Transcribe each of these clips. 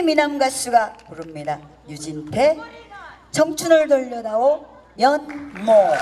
미남 가수가 부릅니다. 유진태 청춘을 돌려다오 연모.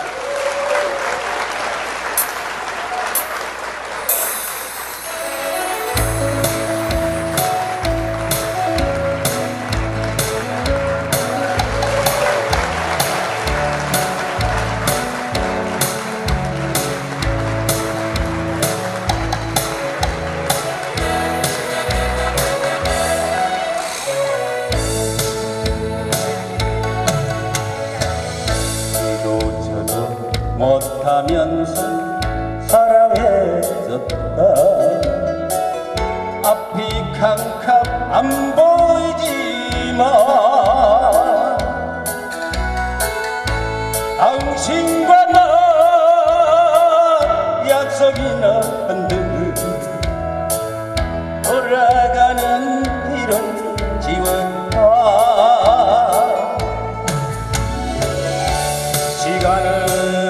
못하면서 사랑했었다. 앞이 캄캄 안 보이지만 당신과 나 약속이나 한들 돌아가는 길은 지웠다. 시간은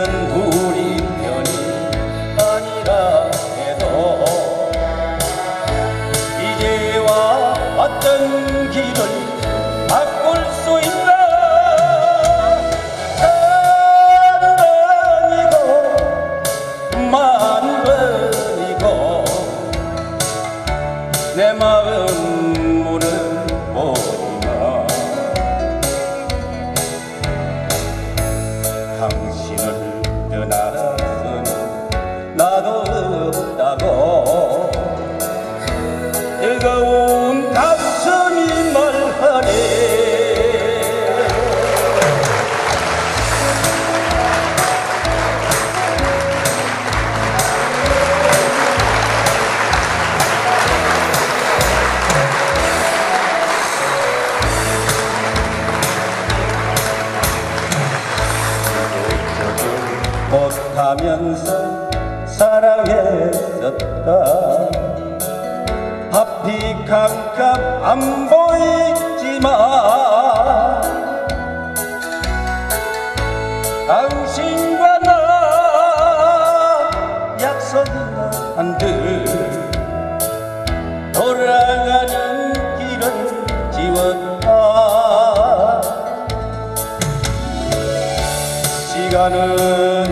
어떤 길을 바꿀 수 있나. 한 번이고 만 번이고 내 마음 물어보지마. 당신을 떠나서는 나도 없다고 뜨거운 가슴이 말하네. 못하면서 사랑했었다. 앞이 캄캄 안 보이지만 당신과 나 약속이나 한들 돌아가는 길은 지웠다. 시간은